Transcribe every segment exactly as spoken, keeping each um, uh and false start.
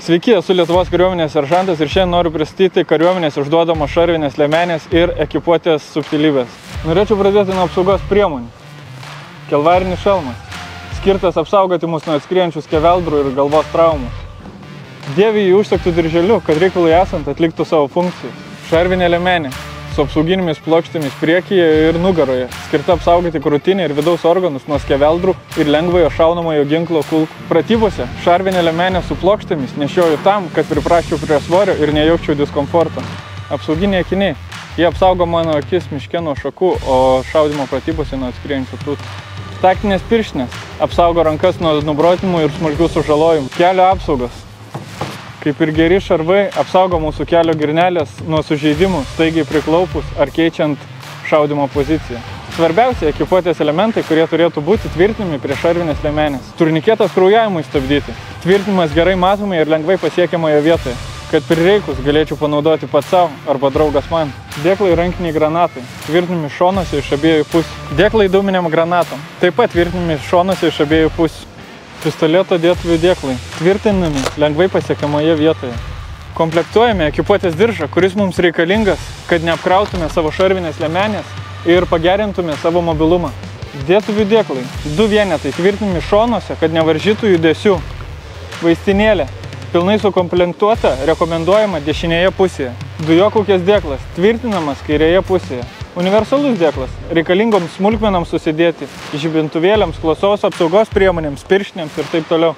Sveiki, esu Lietuvos kariuomenės seržantas ir šiandien noriu pristatyti kariuomenės išduodamos šarvinės liemenės ir ekipuotės subtilybės. Norėčiau pradėti nuo apsaugos priemonių. Kelvarinis šalmas, skirtas apsaugoti mus nuo atskriejančių skeveldrų ir galvos traumų. Dėvi jį užsegtų dirželiu, kad reikalui esant atliktų savo funkciją. Šarvinė liemenė su apsauginėmis plokštėmis priekyje ir nugaroje, skirta apsaugoti krūtinę ir vidaus organus nuo skeveldrų ir lengvojo šaunamojo ginklo kulkų. Pratybose šarvinė liemenė su plokštėmis nešioju tam, kad priprasčiau prie svorio ir nejaukčiau diskomforto. Apsauginiai akiniai. Jie apsaugo mano akis miške nuo šakų, o šaudymo pratybose nuo atskrienčių tūtų. Taktinės pirštinės apsaugo rankas nuo nubrotimų ir smulkių sužalojimų. Kelio apsaugos. Kaip ir geri šarvai, apsaugo mūsų kelio girnelės nuo sužeidimų, staigiai priklaupus ar keičiant šaudymo poziciją. Svarbiausia ekipuotės elementai, kurie turėtų būti tvirtinami prie šarvinės liemenės. Turniketas kraujavimui stabdyti. Tvirtinimas gerai matomai ir lengvai pasiekiamoje vietoje, kad prireikus galėčiau panaudoti pats savo arba draugas man. Dėklai rankiniai granatai, tvirtinami šonuose iš abiejų pusių. Dėklai dūminiam granatom, taip pat tvirtinami šonuose iš abiejų pusių. Pistoleto dėtuvų dėklai, tvirtinami lengvai pasiekiamoje vietoje. Komplektuojame ekipuotės diržą, kuris mums reikalingas, kad neapkrautume savo šarvinės liemenės ir pagerintume savo mobilumą. Dėtuvų dėklai, du vienetai tvirtinami šonuose, kad nevaržytų judesių. Vaistinėlė, pilnai sukomplektuota, rekomenduojama dešinėje pusėje. Dujokaukės dėklas, tvirtinamas kairėje pusėje. Universalus dėklas, reikalingoms smulkmenoms susidėti, žibintuvėliams, klausos apsaugos priemonėms, pirštinėms ir taip toliau.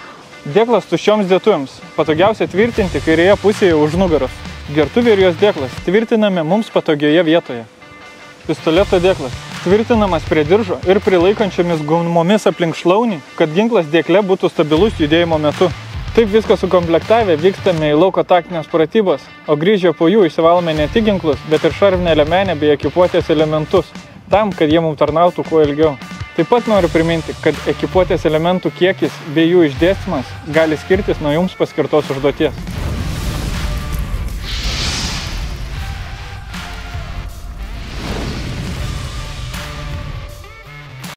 Dėklas tuščioms dėtuvėms, patogiausia tvirtinti kairėje pusėje už nugaros. Gertuvė ir jos dėklas tvirtiname mums patogioje vietoje. Pistoleto dėklas, tvirtinamas prie diržo ir prilaikančiomis gumomis aplink šlaunį, kad ginklas dėkle būtų stabilus judėjimo metu. Taip viską sukomplektavę vykstame į lauko taktinės pratybos, o grįžę po jų išsivalome ne tik ginklus, bet ir šarvinę liemenę bei ekipuotės elementus, tam, kad jie mums tarnautų kuo ilgiau. Taip pat noriu priminti, kad ekipuotės elementų kiekis bei jų išdėstymas gali skirtis nuo jums paskirtos užduoties.